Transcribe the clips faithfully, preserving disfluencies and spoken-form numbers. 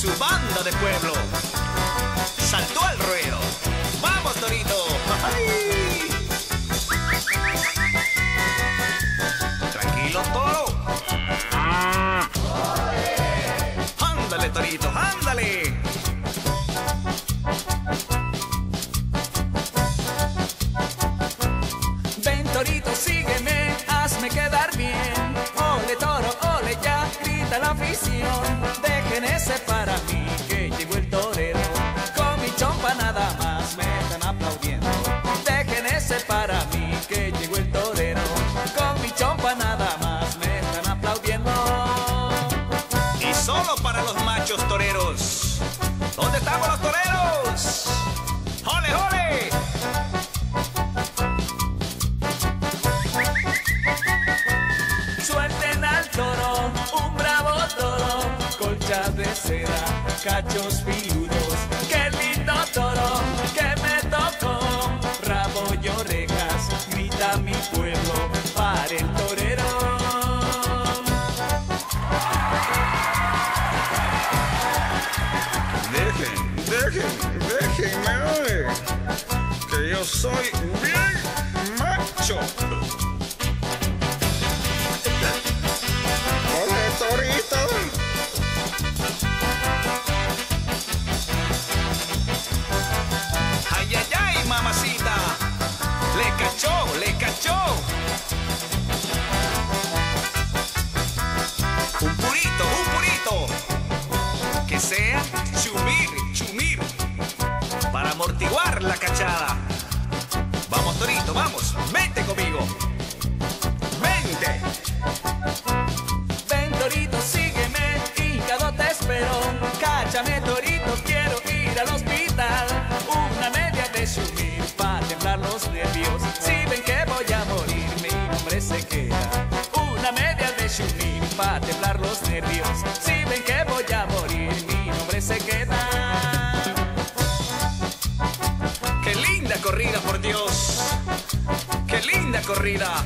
su banda de pueblo. Saltó al ruedo. ¡Vamos, torito! ¡Ay! Tranquilo, toro. ¡Ándale, torito! ¡Ándale! Ven, torito, sígueme, hazme quedar bien. Ole, toro, ole, ya grita la afición. Dejen ese para mí, que llegó el torero. Con mi chompa nada más me están aplaudiendo. Dejen ese para mí, que llegó el torero. Con mi chompa nada más me están aplaudiendo. Y solo para los machos toreros. ¿Dónde estamos los toreros? ¡Ole, ole! Suelten al toro, un bravo toro, colcha de seda, cachos piludos. ¡Qué lindo toro que me tocó! Rabo y orejas, grita mi pueblo, para el torero. Dejen, dejen, déjenme, que yo soy bien macho. Ole, torito. ¡Ay, ay, ay, mamacita! ¡Le cachó, le cachó! Un purito, un purito. Que sea chumir, chumir. Para amortiguar la cachada. Vamos, torito, vamos. Vente conmigo. Vente. Ven, torito, sígueme, hígado te espero. Cáchame, torito, quiero ir al hospital. Una media de sumir para temblar los nervios. Si ven que voy a morir, mi nombre se queda. Una media de sumir para temblar los nervios. Si ven que voy a morir, mi nombre se queda. ¡Qué linda corrida, por Dios! ¡Qué linda corrida!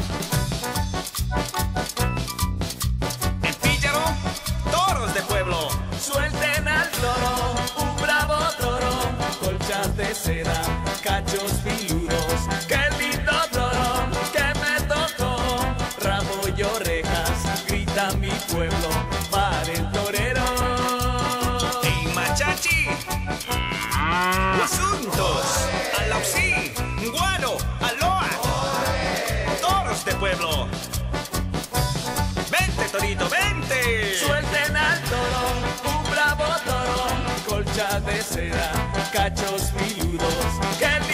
En Píllaro, toros de pueblo. Suelten al toro, un bravo toro, colchas de seda, cachos piludos. ¡Qué lindo toro que me tocó! Rabo y orejas, grita mi pueblo, para el torero. En Machachi, Asuntos, Alausí, Guano, Aloa, toros de pueblo. Vente, torito, vente. Suelten al toro, un bravo toro, colcha de seda, cachos piludos. ¡Qué